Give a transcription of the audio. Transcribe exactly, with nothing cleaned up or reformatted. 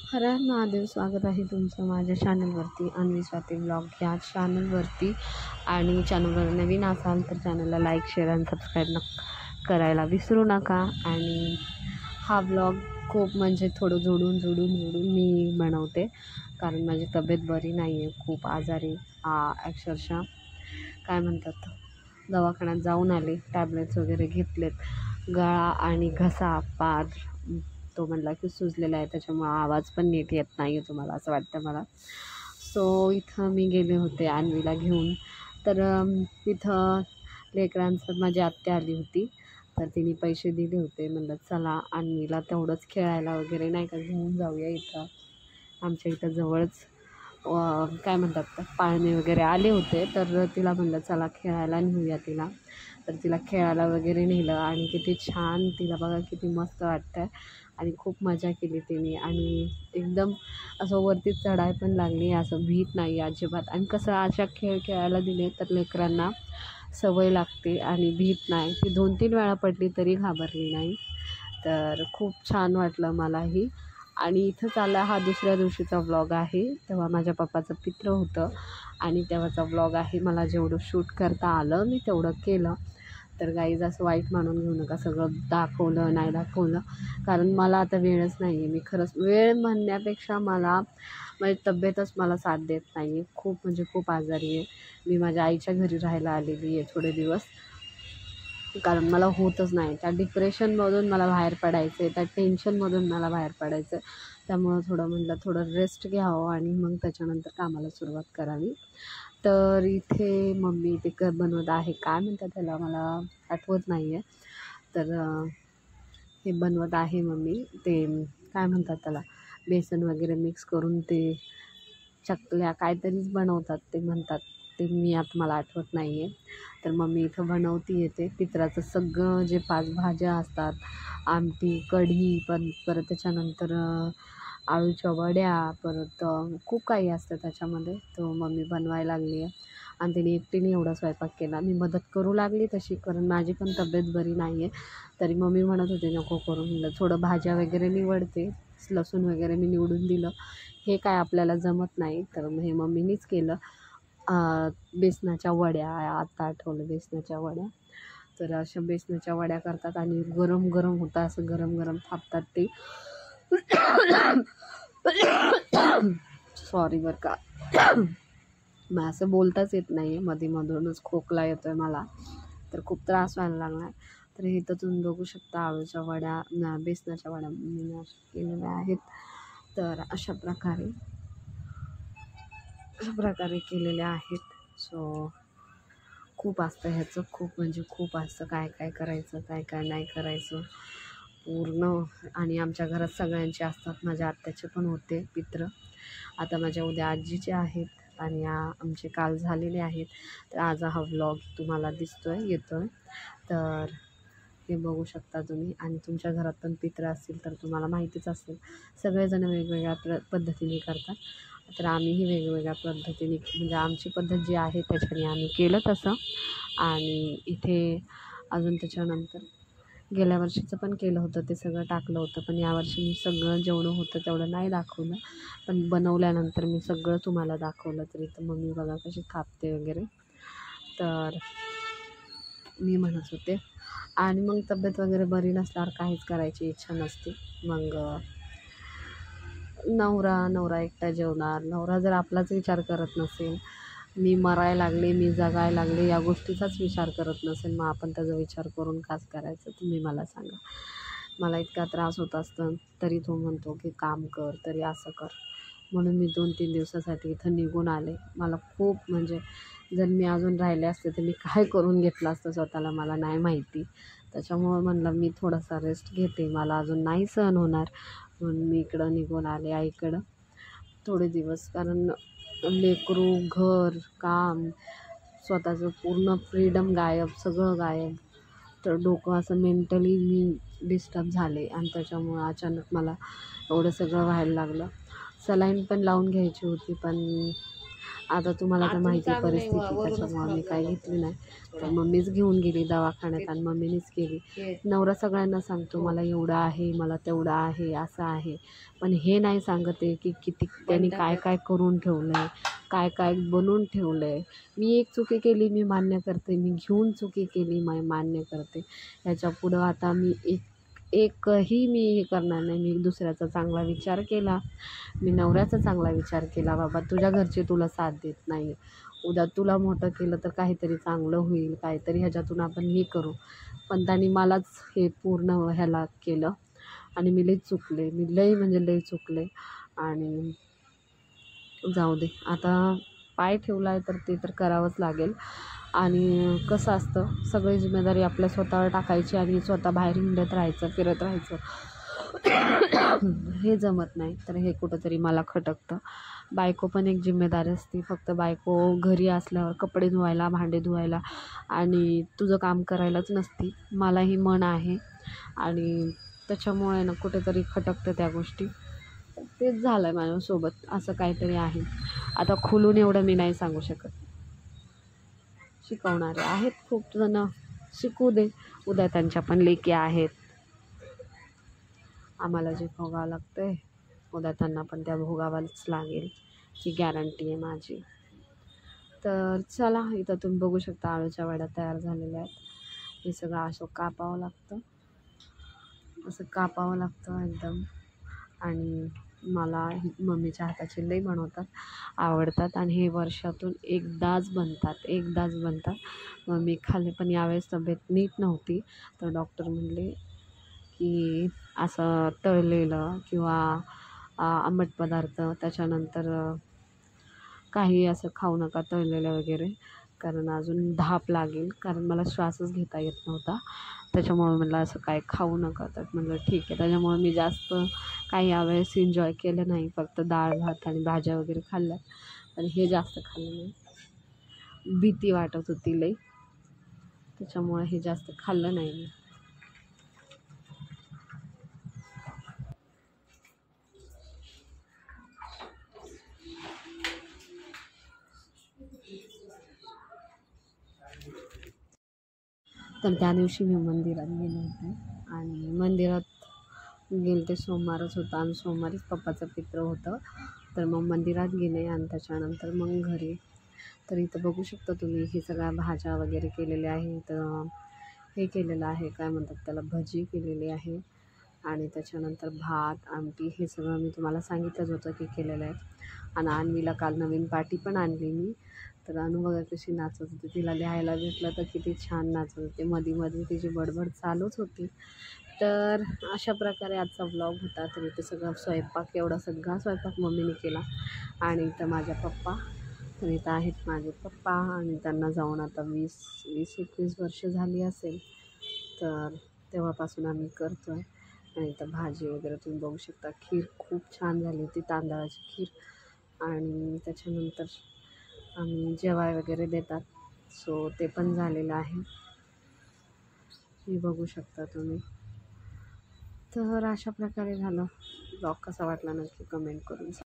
हर हर महादेव. स्वागत आहे तुमचं माझ्या चॅनलवरती अन्वी स्वाती ब्लॉग ह्या चॅनलवरती. आणि चॅनलवर नवीन असाल तर चॅनलला लाईक शेअर आणि सबस्क्राईब न करायला विसरू नका. आणि हा ब्लॉग खूप म्हणजे थोडं जोडून जोडून जोडून मी बनवते, कारण माझी तब्येत बरी नाही आहे, खूप आजारी अक्षरशः काय म्हणतात, दवाखान्यात जाऊन आले, टॅबलेट्स वगैरे घेतलेत. गळा आणि घसा पार तो म्हणला की सुजलेला आहे, त्याच्यामुळं आवाज पण नीट येत नाही आहे तुम्हाला असं वाटतं मला. सो इथं मी गेले होते अन्वीला घेऊन. तर तिथं लेकरांचं माझी आत्या आली होती, तर तिने पैसे दिले होते. म्हणलं चला अन्वीला तेवढंच खेळायला वगैरे नाही का घेऊन जाऊया. इथं आमच्या इथं जवळच काय म्हणतात पाळणे वगैरे आले होते, तर तिला म्हणलं चला खेळायला नेऊया तिला. तर तिला खेळायला वगैरे नेलं आणि किती छान, तिला बघा किती मस्त वाटतं आहे. आणि खूप मजा केली तिने. आणि एकदम असं वरती चढाय पण लागली, असं भीत नाही अजिबात. आणि कसं अशा खेळ खेळायला दिले तर लेकरांना सवय लागते आणि भीत नाही. ती दोन तीन वेळा पडली तरी घाबरली नाही. तर खूप छान वाटलं मलाही. आणि इथंच आला हा दुसऱ्या दिवशीचा व्लॉग आहे. तेव्हा माझ्या पप्पाचं पित्र होतं आणि तेव्हाचा व्लॉग आहे. मला जेवढं शूट करता आलं मी तेवढं केलं. तर गाईज असं वाईट मानून घेऊ नका, सगळं दाखवलं नाही दाखवलं, कारण मला आता वेळच नाही आहे. मी खरंच वेळ म्हणण्यापेक्षा मला माझी तब्येतच मला साथ देत नाही आहे. खूप म्हणजे खूप आजारी आहे. मी माझ्या आईच्या घरी राहायला आलेली आहे थोडे दिवस, कारण मला होतच नाही. त्या डिप्रेशनमधून मला बाहेर पडायचं आहे, त्या टेन्शनमधून मला बाहेर पडायचं आहे. त्यामुळं थोडं म्हटलं थोडं रेस्ट घ्यावं आणि मग त्याच्यानंतर कामाला सुरुवात करावी. तर इथे मम्मी ते क बनवत आहे, काय म्हणतात त्याला मला आठवत नाही आहे. तर हे बनवत आहे मम्मी, ते काय म्हणतात त्याला, बेसन वगैरे मिक्स करून ते चकल्या काहीतरीच बनवतात, ते म्हणतात ते मी आता मला आठवत नाही आहे. तर मम्मी इथं बनवती येते पित्राचं सगळं जे पाच भाज्या असतात, आमटी कढी पण, परत त्याच्यानंतर आळूच्या वड्या, परत खूप काही असतं त्याच्यामध्ये. तो मम्मी बनवायला लागली आहे आणि तिने एकटीने एवढा स्वयंपाक केला. मी मदत करू लागली तशी, कारण माझी पण तब्येत बरी नाही आहे. तरी मम्मी म्हणत होते नको करू. म्हणलं थोडं भाज्या वगैरे निवडते, लसूण वगैरे मी निवडून दिलं, हे काय आपल्याला जमत नाही. तर हे मम्मीनीच केलं. बेसनाच्या वड्या, आता आठवलं बेसनाच्या वड्या. तर अशा बेसनाच्या वड्या करतात आणि गरम गरम होतं, असं गरम गरम थापतात ते. सॉरी बरं का, मग असं बोलताच येत नाही आहे, मधीमधूनच खोकला येतो आहे मला, तर खूप त्रास व्हायला लागला आहे. तर इथं तुम्ही बघू शकता आळूच्या वड्या, बेसनाच्या वड्या मी केलेल्या आहेत. तर अशा प्रकारे अशा प्रकारे केलेल्या आहेत. सो खूप असतं ह्याचं, खूप म्हणजे खूप असतं, काय काय करायचं काय काय नाही करायचं पूर्ण. आणि आमच्या घरात सगळ्यांचे असतात, माझ्या आत्याचे पण होते पित्र, आता माझ्या उद्या आजीचे आहेत आणि आमचे काल झालेले आहेत. तर आज हा व्लॉग तुम्हाला दिसतो आहे येतो आहे, तर हे बघू शकता तुम्ही. आणि तुमच्या घरात पण पित्र असतील तर तुम्हाला माहितीच असेल, सगळेजण वेगवेगळ्या प्र पद्धतीने करतात. तर आम्हीही वेगवेगळ्या पद्धतीने, म्हणजे आमची पद्धत जी आहे त्याच्याने आम्ही केलं तसं. आणि इथे अजून त्याच्यानंतर गेल्या वर्षीचं पण केलं होतं, ते सगळं टाकलं होतं. पण यावर्षी मी सगळं जेवढं होतं तेवढं नाही दाखवलं, पण बनवल्यानंतर मी सगळं तुम्हाला दाखवलं. तरी तर मम्मी बघा कशी कापते वगैरे. तर मी म्हणत होते, आणि मग तब्येत वगैरे बरी नसल्यावर काहीच करायची इच्छा नसते. मग नवरा नवरा एकटा जेवणार, नवरा जर आपलाच विचार करत नसेल, मी मरायला लागले मी जगायला लागले या गोष्टीचाच विचार करत नसेल, मग आपण त्याचा विचार करून काच करायचं तुम्ही मला सांगा. मला इतका त्रास होत असतं तरी तो म्हणतो की काम कर, तरी असं कर. म्हणून मी दोन तीन दिवसासाठी इथं निघून आले. मला खूप म्हणजे जर मी अजून राहिले असते तर मी काय करून घेतलं असतं स्वतःला मला नाही माहिती. त्याच्यामुळं म्हणलं मी थोडासा रेस्ट घेते, मला अजून नाही सहन होणार, म्हणून मी इकडं निघून आले आईकडं थोडे दिवस. कारण लेकरू, घर, काम, स्वतःचं पूर्ण फ्रीडम गायब, सगळं गायब. तर डोकं असं मेंटली मी डिस्टर्ब झाले आणि त्याच्यामुळं अचानक मला एवढं सगळं व्हायला लागलं. सलाईन पण लावून घ्यायची होती, पण आता तुम्हाला तर माहिती आहे परिस्थिती, त्याच्यामुळं मी काही घेतली नाही. तर मम्मीच घेऊन गेली दवाखान्यात आणि मम्मीनेच केली. नवरा सगळ्यांना सांगतो मला एवढं आहे, मला तेवढं आहे, असं आहे, पण हे नाही सांगत आहे की किती त्यांनी काय काय करून ठेवलं आहे, काय काय बनवून ठेवलं आहे. मी एक चुकी केली, मी मान्य करते, मी घेऊन चुकी केली, मी मान्य करते. ह्याच्यापुढं आता मी एक एकही मी हे करणार नाही. मी दुसऱ्याचा चांगला विचार केला, मी नवऱ्याचा चांगला विचार केला. बाबा तुझ्या घरचे तुला साथ देत नाही, उद्या तुला मोठं केलं तर काहीतरी चांगलं होईल, काहीतरी ह्याच्यातून आपण हे करू. पण त्यांनी मलाच हे पूर्ण ह्याला केलं आणि मी लई चुकले, मी लई म्हणजे लई चुकले. आणि जाऊ दे, आता पाय ठेवला आहे तर ते तर करावंच लागेल. आणि कसं असतं, सगळी जिम्मेदारी आपल्या स्वतःवर टाकायची आणि स्वतः बाहेर हिंडत राहायचं, फिरत राहायचं, हे जमत नाही. तर हे कुठंतरी मला खटकतं. बायको पण एक जिम्मेदारी असते. फक्त बायको घरी असल्यावर कपडे धुवायला, भांडे धुवायला आणि तुझं काम करायलाच नसती. मलाही मन आहे आणि त्याच्यामुळे ना कुठेतरी खटकतं त्या गोष्टी. तेच झालं आहे माझ्यासोबत, असं काहीतरी आहे. आता खुलून एवढं मी नाही सांगू शकत. शिकवणारे आहेत खूप जण, शिकू दे. उद्या त्यांच्या पण लेकी आहेत. आम्हाला जे भोगावं लागतं आहे उद्या त्यांना पण त्या भोगावंच लागेल, ही गॅरंटी आहे माझी. तर चला, इथं तुम्ही बघू शकता आळूच्या वड्या तयार झालेल्या आहेत. हे सगळं असं कापावं लागतं, असं कापावं लागतं एकदम. आणि मला ही मम्मीच्या हाताचे लई बनवतात, आवडतात आणि हे वर्षातून एकदाच बनतात, एकदाच बनतात. मम्मी खाल्ले, पण यावेळेस तब्येत नीट नव्हती. तर डॉक्टर म्हणले की असं तळलेलं किंवा आंबट पदार्थ, त्याच्यानंतर काही असं खाऊ नका तळलेलं वगैरे, कारण अजून धाप लागेल. कारण मला श्वासच घेता येत नव्हता, त्याच्यामुळे म्हटलं असं काय खाऊ नका. तर म्हटलं ठीक आहे. त्याच्यामुळे मी जास्त काही यावेळेस एन्जॉय केलं नाही, फक्त डाळ भात आणि भाज्या वगैरे खाल्ल्या, पण हे जास्त खाल्लं नाही. भीती वाटत होती लई, त्याच्यामुळे हे जास्त खाल्लं नाही मी. तर त्या दिवशी मी मंदिरात गेले होते आणि मंदिरात गेले ते सोमवारच होता आणि सोमवारीच पप्पाचं पित्र होतं. तर मग मंदिरात गेले आणि त्याच्यानंतर मग घरी. तर इथं बघू शकता तुम्ही, हे सगळ्या भाज्या वगैरे केलेल्या आहे. तर हे केलेलं आहे, काय म्हणतात त्याला, भजी केलेली आहे. आणि त्याच्यानंतर भात, आमटी, हे सगळं मी तुम्हाला सांगितलंच होतं की केलेलं आहे. आणि अन्वीला काल नवीन पाटी पण आणली मी. तर अनु बघा कशी नाचत होती, तिला लिहायला भेटलं तर किती छान नाचत होते, मध्ये मध्ये तिची बडबड चालूच होती. तर अशा प्रकारे आजचा व्लॉग होता. तर इथे सगळं स्वयंपाक, एवढा सगळा स्वयंपाक मम्मीने केला. आणि इथं माझ्या पप्पा, तर इथं आहेत माझे पप्पा आणि त्यांना जाऊन आता वीस वीस एकवीस वर्ष झाली असेल. तर तेव्हापासून आम्ही करतो आहे. आणि इथं भाजी वगैरे तुम्ही बघू शकता. खीर खूप छान झाली होती, तांदळाची खीर. आणि त्याच्यानंतर आम्ही जेवाय वगैरे देतात, सो ते पण झालेलं आहे, हे बघू शकता तुम्ही. तर अशा प्रकारे झालं. ब्लॉग कसा वाटला नक्की कमेंट करून